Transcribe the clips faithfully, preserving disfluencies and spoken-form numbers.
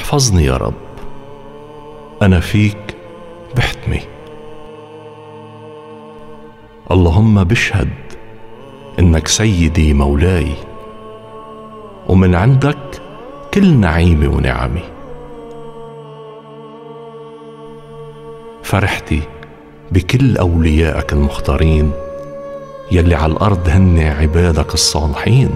احفظني يا رب، أنا فيك بحتمي. اللهم بشهد إنك سيدي مولاي، ومن عندك كل نعيمي ونعمي. فرحتي بكل أوليائك المختارين يلي على الأرض هن عبادك الصالحين،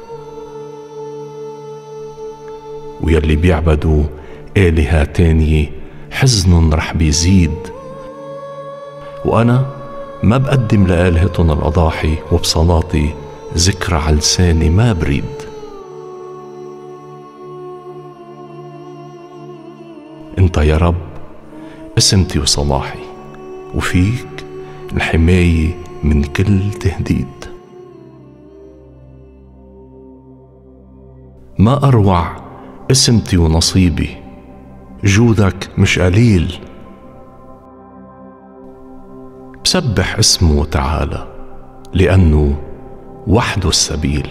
ويلي بيعبدوا آلهة تانية حزن رح بيزيد، وأنا ما بقدم لآلهتهم الأضاحي، وبصلاتي ذكرى على لساني ما بريد. انت يا رب اسمتي وصلاحي، وفيك الحماية من كل تهديد. ما أروع اسمتي ونصيبي، جودك مش قليل. بسبح اسمه تعالى لأنه وحده السبيل،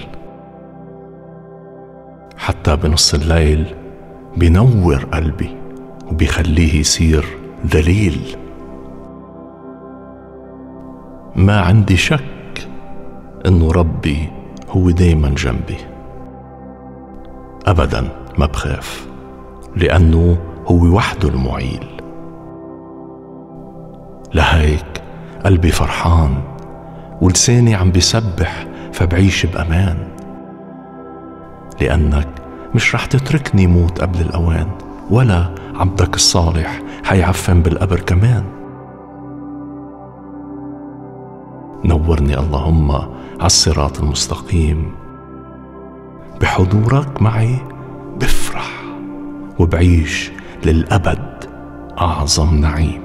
حتى بنص الليل بينور قلبي وبيخليه يصير ذليل. ما عندي شك انه ربي هو دايما جنبي، ابدا ما بخاف لانه هو وحده المعيل. لهيك قلبي فرحان ولساني عم بيسبح، فبعيش بأمان، لأنك مش رح تتركني موت قبل الأوان، ولا عبدك الصالح حيعفن بالقبر كمان. نورني اللهم على الصراط المستقيم، بحضورك معي بفرح وبعيش للأبد أعظم نعيم.